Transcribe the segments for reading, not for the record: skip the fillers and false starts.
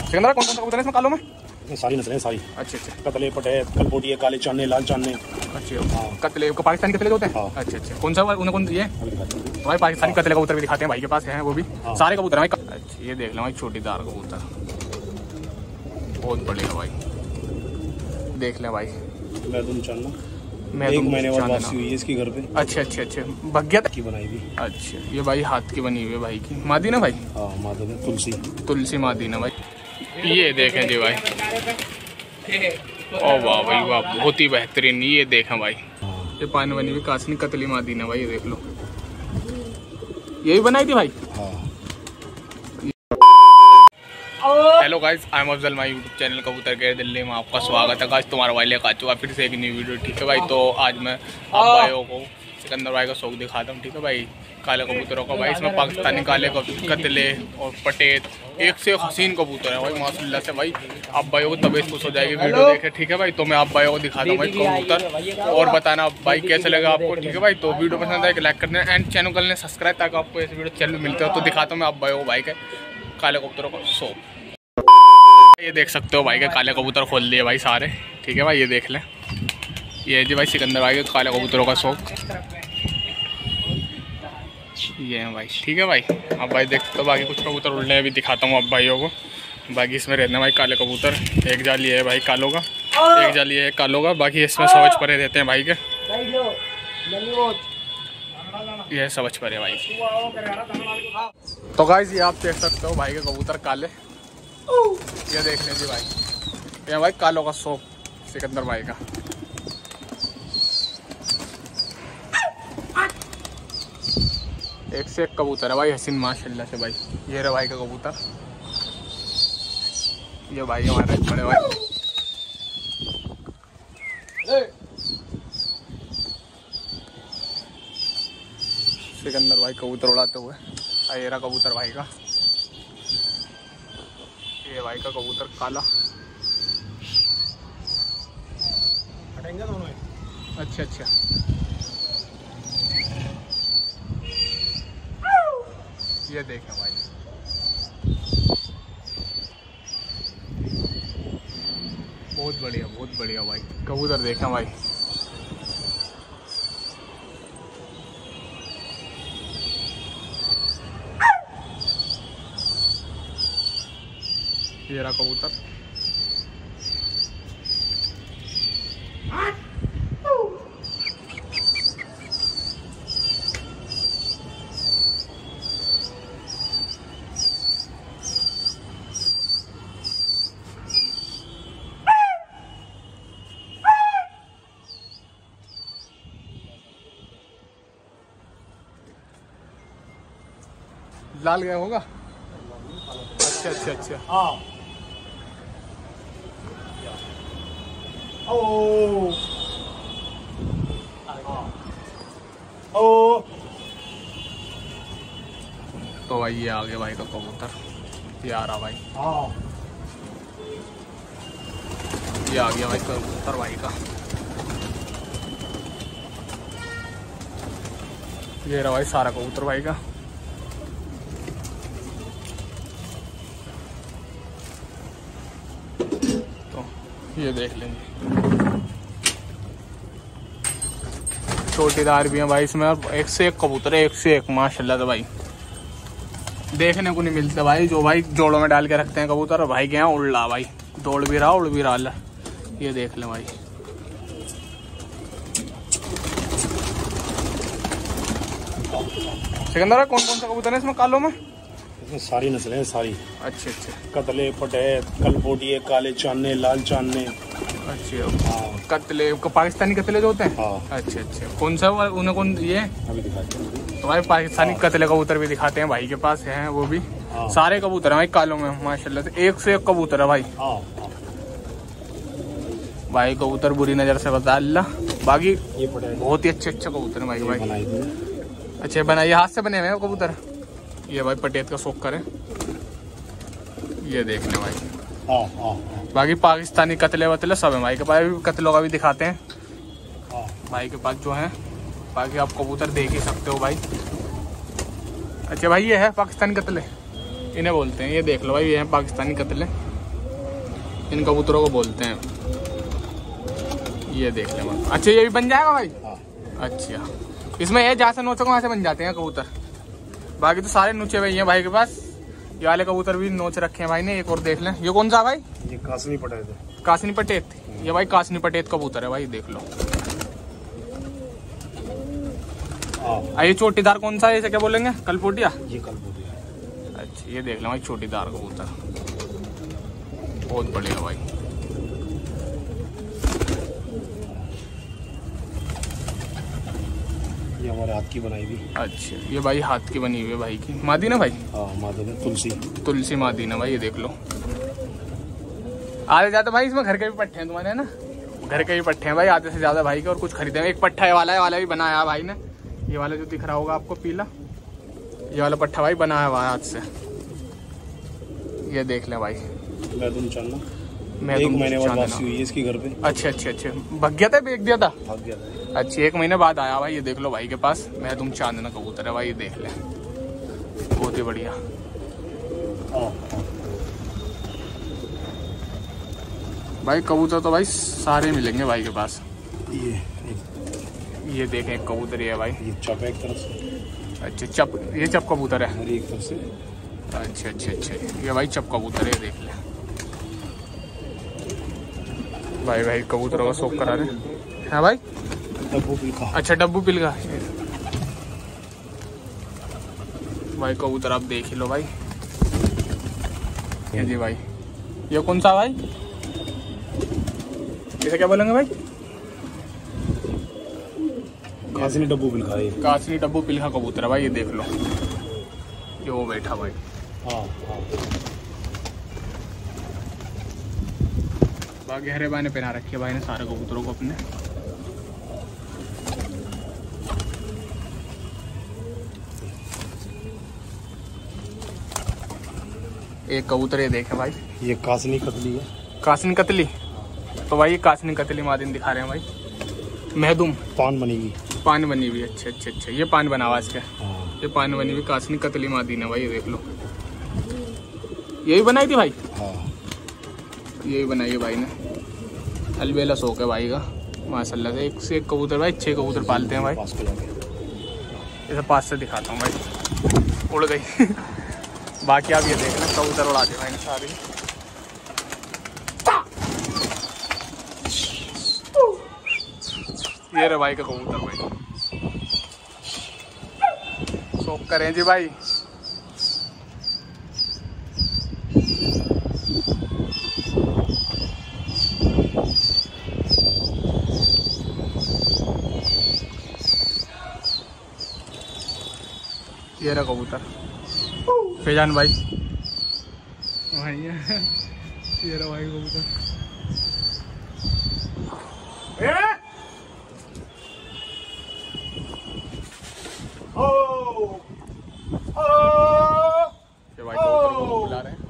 सिकंदर कौन कौन सा कबूतर है इसमें कालों में? सारी नस्लें सारी। अच्छा अच्छा। कतले, पटेत, कलपोटिया, काले चाने, लाल चाने। अच्छा कतले पाकिस्तानी कतले होते हैं? अच्छा अच्छा। कौन सा उन्हें कौन ये भाई पाकिस्तानी कतले कबूतर भी दिखाते हैं भाई के पास है वो भी सारे कबूतर हैं भाई। अच्छा ये देख लो भाई छोटीदार कबूतर बहुत बढ़िया भाई देख लें भाई। मैं 1 महीने बाद वापसी हुई है इसकी घर पे। अच्छा अच्छा अच्छा भग्या की बनाई हुई। अच्छा ये भाई हाथ की बनी हुई है भाई की मादी ना भाई? हाँ मादी ना तुलसी मादी ना भाई। ये देखें जी भाई ओ वाह भाई वाह बहुत ही बेहतरीन। ये देखें भाई ये पानी बनी हुई कासनी कतली मादी ना भाई ये देख लो यही बनाई थी भाई। Hello guys I am Afzal my YouTube channel कबूतर के दिल्ली में आपका स्वागत है गाइस। तुम्हारा भाई लेकर आ चुका फिर से एक न्यू वीडियो ठीक है भाई। तो आज मैं आप भाइयों को सिकंदर भाई का शौक दिखाता हूँ ठीक है भाई काले कबूतरों का भाई। इसमें पाकिस्तानी काले कतले और पटेत एक से एक हसीन कबूतर है भाई माशाल्लाह से भाई। आप भाइयों को तबीयत खुश हो जाएगी वीडियो देखे ठीक है भाई। तो मैं आप भाइयों को दिखाता हूँ भाई कबूतर और बताना भाई कैसे लगा आपको ठीक है भाई। तो वीडियो पसंद आए लाइक करना एंड चैनल कर लें सब्सक्राइब ताकि आपको ऐसे वीडियो चैनल मिलते हो। तो दिखाता हूँ मैं आप भाइयों को भाई के काले कबूतरों का शौक। ये देख सकते हो भाई के काले कबूतर खोल दिए भाई सारे ठीक है भाई। ये देख लें ये जी भाई सिकंदर भाई के काले कबूतरों का शौक ये है भाई ठीक है भाई। अब भाई देख तो बाकी कुछ कबूतर उड़ने भी दिखाता हूँ आप भाइयों को। बाकी इसमें रहते हैं भाई काले कबूतर एक जाली है भाई कालों का एक जाली है कालों का। बाकी इसमें सवच परे रहते हैं भाई के ये सवच परे भाई। तो गाइस ये आप देख सकते हो भाई के कबूतर काले ये देख लीजिए भाई ये भाई कालों का शौक सिकंदर भाई का। एक से एक कबूतर है भाई हसीन माशाल्लाह से भाई। ये रहा भाई का कबूतर ये भाई हमारे बड़े भाई सिकंदर भाई कबूतर उड़ाते हुए। ये रहा कबूतर भाई का ये भाई का कबूतर काला अच्छा अच्छा ये देखें भाई बहुत बढ़िया भाई कबूतर देखें भाई। ये रहा कबूतर लाल गया होगा। अच्छा अच्छा अच्छा हाँ ओ तो भाई ये आ गया भाई का कबूतर ये आ रहा भाई ये आ गया भाई कबूतर भाई का ये रहा भाई सारा कबूतर भाई का। तो ये देख लेंगे छोटीदार भी हैं भाई इसमें और एक से एक कबूतर है एक से एक माशाल्लाह। तो भाई देखने को नहीं मिलते भाई जो भाई जोड़ों में डाल के रखते हैं कबूतर भाई के यहाँ उड़ रहा भाई दौड़ भी रहा उड़ भी रहा। ये देख लें भाई सिकंदर कौन कौन सा कबूतर है इसमें कालों में? इसमें सारी नस्लें सारी। अच्छा अच्छा कतले, पटेत, कलपोटिया, काले चाने, लाल चाने। अच्छा कतले पाकिस्तानी कतले जो होते हैं? अच्छा अच्छा कौन सा उन्हें कौन ये अभी दिखाते हैं तो भाई पाकिस्तानी कतले कबूतर भी दिखाते हैं भाई के पास हैं वो भी सारे कबूतर हैं भाई कालों में माशाल्लाह से एक कबूतर है भाई। भाई कबूतर बुरी नजर से बता अल्लाह बाकी ये बहुत ही अच्छे कबूतर है भाई भाई अच्छा बनाइए हाथ से बने हुए हैं कबूतर। ये भाई पटेत का शौक करें ये देखने भाई बाकी पाकिस्तानी कतले वतले सब है भाई के पास कतलों का भी दिखाते हैं भाई के पास जो है। बाकी आप कबूतर देख ही सकते हो भाई। अच्छा भाई ये है पाकिस्तानी कतले इन्हें बोलते हैं ये देख लो भाई ये है पाकिस्तानी कतले इन कबूतरों को बोलते हैं। ये देख लें। अच्छा ये भी बन जाएगा भाई? अच्छा इसमें ये जहाँ से नोचों वहाँ से बन जाते हैं कबूतर, बाकी तो सारे नोचे हुए हैं भाई के पास। ये वाले कबूतर भी नोच रखे हैं भाई ने। एक और देख लें, ये कौन सा भाई? ये कासनी पटेत है। कासनी पटेत, ये भाई कासनी पटेत कबूतर है भाई, देख लो। ये चोटीदार कौन सा है, इसे क्या बोलेंगे? कलपोटिया? ये कलपोटिया। अच्छा ये देख लें भाई, चोटीदार कबूतर बहुत बढ़िया भाई। ये हमारे हाथ की बनाई हुई। अच्छा ये भाई हाथ की बनी हुई है भाई की। मादी ना भाई? हाँ मादी ना, तुलसी। तुलसी मादी ना भाई, ये देख लो। आधे ज्यादा भाई इसमें घर के भी पट्टे हैं तुम्हारे, है ना? घर के भी पट्टे हैं भाई आधे से ज्यादा भाई के, और कुछ खरीदे हैं। एक पट्टा है वाला भी बनाया भाई ने। ये वाला जो दिख रहा होगा आपको पीला, ये वाला पट्टा भाई बनाया हुआ है हाथ से। ये देख ले भाई। मैं तुम चलना। मैं 1 महीने बाद वापसी हुई है इसकी घर पे। अच्छा भाग गया था, बेच दिया था? भाग गया था। अच्छा 1 महीने बाद आया भाई। ये देख लो भाई के पास मैं तुम चांदना कबूतर है भाई, ये देख ले बहुत ही बढ़िया। भाई कबूतर तो भाई सारे मिलेंगे भाई के पास। ये देखें एक कबूतर है भाई। ये चप है एक तरफ से। अच्छा चप, ये चप कबूतर है? एक तरफ से। अच्छा ये भाई चप कबूतर है, देख ले भाई कबूतरों का शौक करा रहे हैं भाई। डब्बू पिलका। अच्छा डब्बू पिलका भाई कबूतर आप देख ही लो भाई। ये जी भाई, ये कौन सा भाई? इसे क्या बोलेंगे भाई? कासनी डब्बू पिलका है। कासनी डब्बू पिलका कबूतर है भाई, ये देख लो। ये वो बैठा भाई। हाँ गहरे भाई ने पहना रखी है भाई ने सारे कबूतरों को अपने। एक कबूतर ये देखे भाई, ये कासनी कतली है। कासनी कतली? तो भाई ये कासनी कतली मादिन दिखा रहे हैं भाई। महदूम पान बनी हुई। पान बनी हुई। अच्छा ये पान बना हुआ इसके। ये पान बनी हुई कासनी कतली मादिन है भाई, ये देख लो। यही बनाई थी भाई? हाँ यही बनाई है भाई ने। अलबेला शौक है भाई का माशाल्लाह से। एक से एक कबूतर भाई, 6 कबूतर पालते हैं भाई। इसे पास से दिखाता हूँ भाई। उड़ गई। बाकी आप ये देख लें, कबूतर उड़ा दे भाई ने सारी। ये रे भाई का कबूतर भाई, शौक करें जी भाई। ये रहा कबूतर फैजान भाई। ये रहा भाई कबूतर। ये भाई कबूतर को बुला रहे हैं।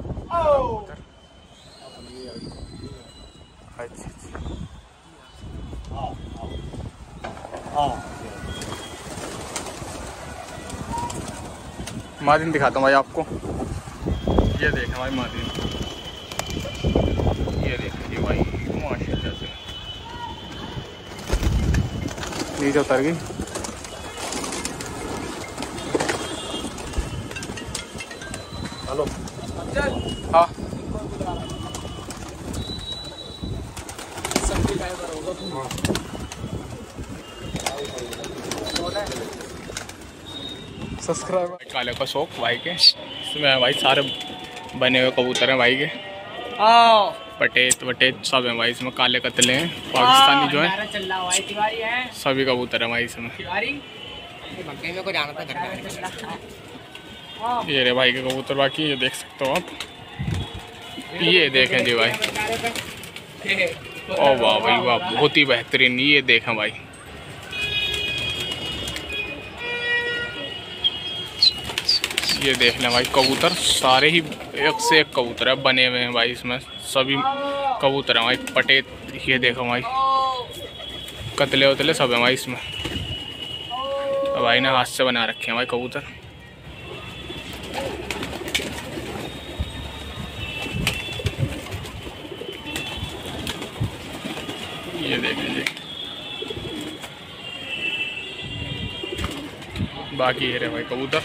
मादिन दिखाता हूँ भाई आपको। ये देखें भाई मादिन, ये देखिए भाई माशाल्लाह से नीचे उतर गई। हेलो हाँ सब्सक्राइब। काले का शौक भाई के, इसमें भाई सारे बने हुए कबूतर हैं भाई के। पटेत वटेत सब है भाई इसमें। काले कतले हैं पाकिस्तानी जो है, सभी कबूतर है भाई इसमें। ये रे भाई के कबूतर बाकी, ये देख सकते हो आप। ये देखें जी भाई, ओ वाह भाई वाह, बहुत ही बेहतरीन। ये देखें भाई, ये देख लें भाई कबूतर सारे ही एक से एक कबूतर है बने हुए हैं भाई इसमें। सभी कबूतर हैं भाई पटेत। ये देखो भाई कतले वतले सब हैं भाई इसमें। भाई ने हाथ से बना रखे हैं भाई कबूतर। ये देखें जी, बाकी ये रहे भाई कबूतर।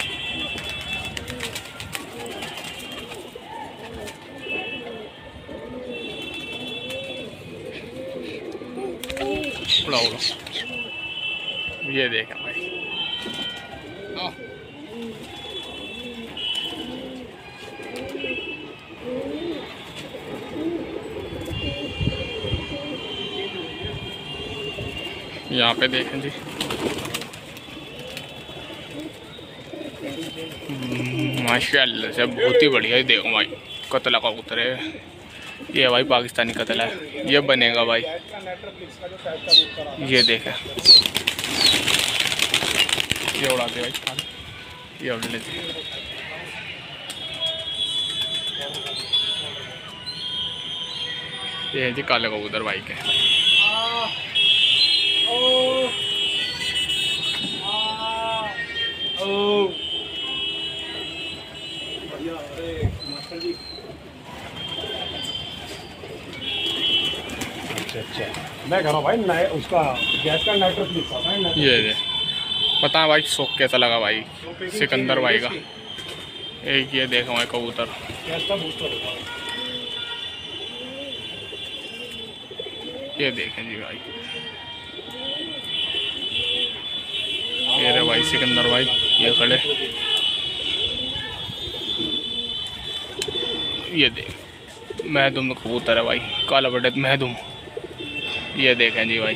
उड़ा उड़ा, ये देखें भाई। यहाँ पे देखें जी, माशाल्लाह से बहुत ही बढ़िया। देखो भाई कतला कबूतर है ये भाई, पाकिस्तानी कतला है, ये बनेगा भाई। ये देखें, ये उड़ाते भाई, ये उड़ लेते। ये है जी काले कबूतर भाई के। अच्छा, मैं कह रहा हूँ भाई उसका गैस का नाइट्रस लिखा था ना। ये पता है भाई शौक कैसा लगा भाई सिकंदर भाई का। एक ये देखो भाई कबूतर, गैस का बूस्टर होता है। ये देखें जी भाई, ये रहे भाई सिकंदर भाई, ये खड़े। ये देख महदूम कबूतर है भाई, काला बटत महदूम। ये देखें जी भाई,